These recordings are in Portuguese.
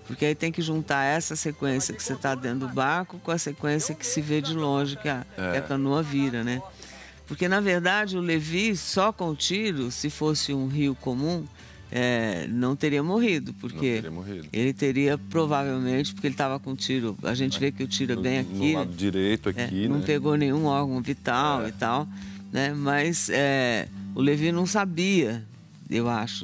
Porque aí tem que juntar essa sequência que você está dentro do barco com a sequência que se vê de longe, que a canoa vira, né? Porque, na verdade, o Levi, só com o tiro, se fosse um rio comum, não teria morrido, porque ele teria provavelmente, porque ele estava com tiro, a gente vê que o tiro é bem aqui, no lado direito aqui, não né? pegou nenhum órgão vital e tal, né? Mas o Levi não sabia, eu acho,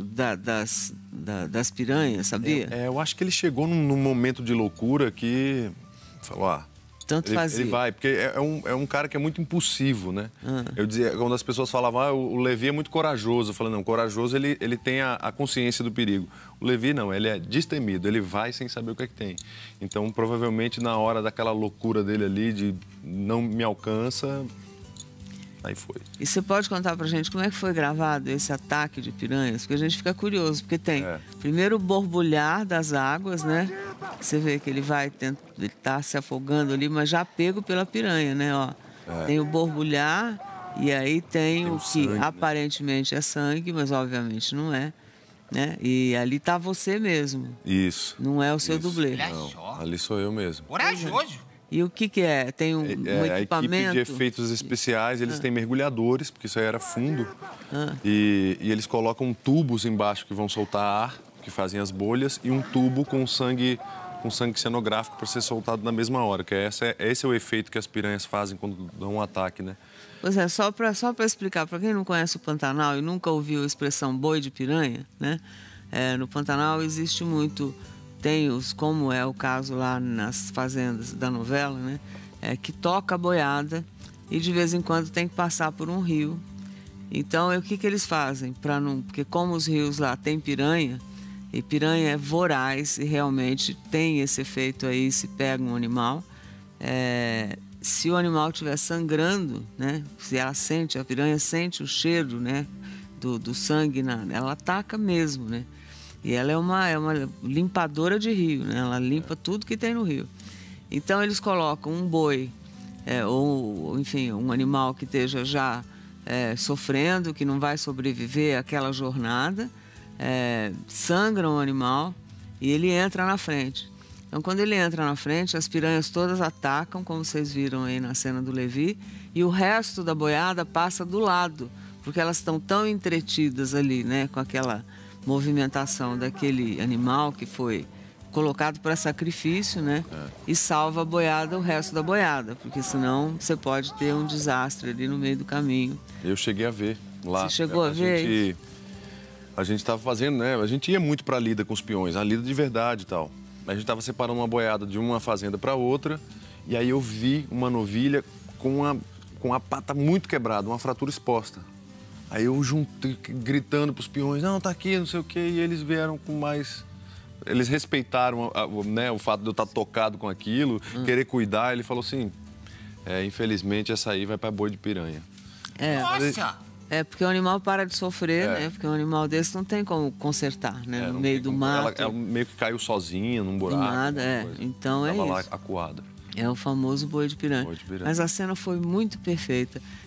das piranhas, sabia? Eu acho que ele chegou num momento de loucura que falou, tanto fazia. Ele vai, porque é um cara que é muito impulsivo, né? Eu dizia, quando as pessoas falavam, o Levi é muito corajoso, eu falei, não, corajoso ele tem a consciência do perigo. O Levi não, ele é destemido, ele vai sem saber o que é que tem. Então, provavelmente, na hora daquela loucura dele ali, de não me alcança, aí foi. E você pode contar pra gente como é que foi gravado esse ataque de piranhas? Porque a gente fica curioso, porque tem primeiro o borbulhar das águas, né? Você vê que ele tá se afogando ali, mas já pego pela piranha, né? Ó, tem o borbulhar e aí tem o que sangue, aparentemente é sangue, mas obviamente não é, né? E ali tá você mesmo. Isso. Não é o seu dublê. Não, ali sou eu mesmo. Corajoso. E o que é? Tem um equipamento? A equipe de efeitos especiais, eles têm mergulhadores, porque isso aí era fundo. E eles colocam tubos embaixo que vão soltar ar, que fazem as bolhas, e um tubo com sangue cenográfico para ser soltado na mesma hora. Que esse é o efeito que as piranhas fazem quando dão um ataque, né? Pois é, só para explicar, para quem não conhece o Pantanal e nunca ouviu a expressão boi de piranha, né? No Pantanal existe muito... Tem como é o caso lá nas fazendas da novela, né? Que toca a boiada e de vez em quando tem que passar por um rio. Então, o que eles fazem? Porque como os rios lá tem piranha, e piranha é voraz e realmente tem esse efeito aí, se pega um animal, se o animal estiver sangrando, né? Se ela sente, a piranha sente o cheiro, né? Do sangue, ela ataca mesmo, né? E ela é uma limpadora de rio, né? Ela limpa tudo que tem no rio. Então, eles colocam um boi, ou, enfim, um animal que esteja já sofrendo, que não vai sobreviver àquela jornada, sangram o animal e ele entra na frente. Então, quando ele entra na frente, as piranhas todas atacam, como vocês viram aí na cena do Levi, e o resto da boiada passa do lado, porque elas estão tão entretidas ali, né, com aquela movimentação daquele animal que foi colocado para sacrifício, né? E salva a boiada, o resto da boiada, porque senão você pode ter um desastre ali no meio do caminho. Eu cheguei a ver lá. Você chegou a ver? A gente estava fazendo, né? A gente ia muito para a lida com os peões, a lida de verdade e tal. A gente estava separando uma boiada de uma fazenda para outra, e aí eu vi uma novilha com a pata muito quebrada, uma fratura exposta. Aí eu gritando para os peões, não, tá aqui, não sei o quê, e eles vieram com mais... Eles respeitaram né, o fato de eu estar tocado com aquilo, querer cuidar. Ele falou assim, infelizmente essa aí vai para boi de piranha. Nossa! Porque o animal para de sofrer, né? Porque um animal desse não tem como consertar, né? No meio do mato. Ela meio que caiu sozinha num buraco. Nada, então é isso. Tava lá acuada. É o famoso boi de piranha. Mas a cena foi muito perfeita.